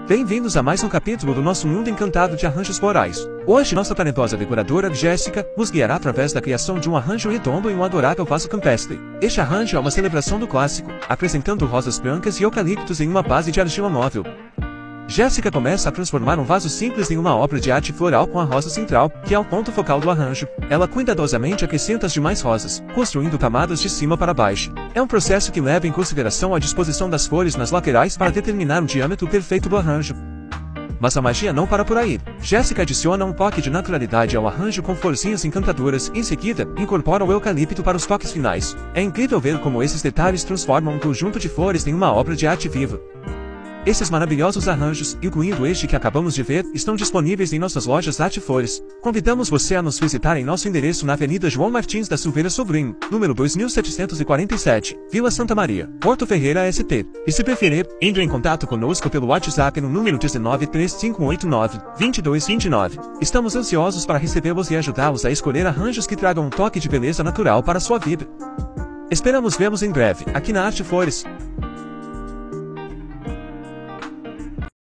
Bem-vindos a mais um capítulo do nosso mundo encantado de arranjos florais. Hoje nossa talentosa decoradora, Jéssica, nos guiará através da criação de um arranjo redondo em um adorável vaso campestre. Este arranjo é uma celebração do clássico, apresentando rosas brancas e eucaliptos em uma base de argila móvel. Jéssica começa a transformar um vaso simples em uma obra de arte floral com a rosa central, que é o ponto focal do arranjo. Ela cuidadosamente acrescenta as demais rosas, construindo camadas de cima para baixo. É um processo que leva em consideração a disposição das flores nas laterais para determinar o diâmetro perfeito do arranjo. Mas a magia não para por aí. Jéssica adiciona um toque de naturalidade ao arranjo com florzinhas encantadoras e, em seguida, incorpora o eucalipto para os toques finais. É incrível ver como esses detalhes transformam um conjunto de flores em uma obra de arte viva. Esses maravilhosos arranjos, incluindo este que acabamos de ver, estão disponíveis em nossas lojas Arte Flores. Convidamos você a nos visitar em nosso endereço na Avenida João Martins da Silveira Sobrinho, número 2747, Vila Santa Maria, Porto Ferreira, ST. E se preferir, entre em contato conosco pelo WhatsApp no número 1935189-2229. Estamos ansiosos para recebê-los e ajudá-los a escolher arranjos que tragam um toque de beleza natural para a sua vida. Esperamos vê-los em breve, aqui na Arte Flores.